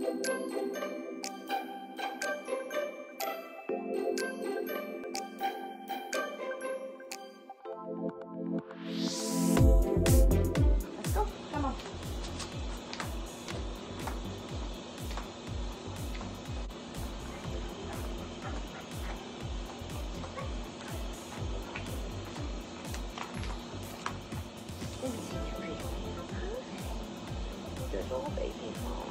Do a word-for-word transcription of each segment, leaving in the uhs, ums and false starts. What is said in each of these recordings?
Let's go. Come on. Isn't he pretty? Good little baby.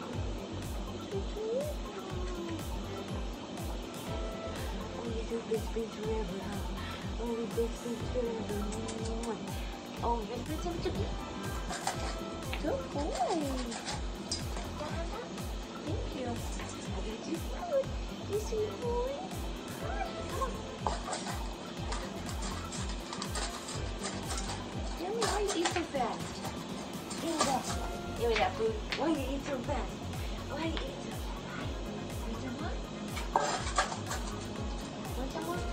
Oh, you do big speech forever, huh? Oh, you big speech forever. Oh, big speech forever. Good boy. Thank you. I got you food. You see, boy? Come on. Jimmy, why you eat so fast? Give me that. Give me that food. Why you eat so fast? Why you eat so fast? Want some more? Want some more food?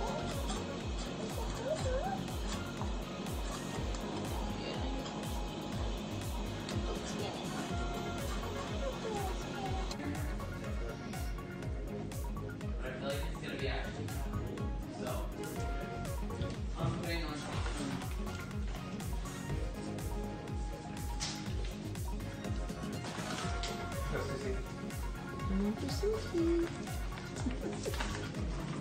Sushi.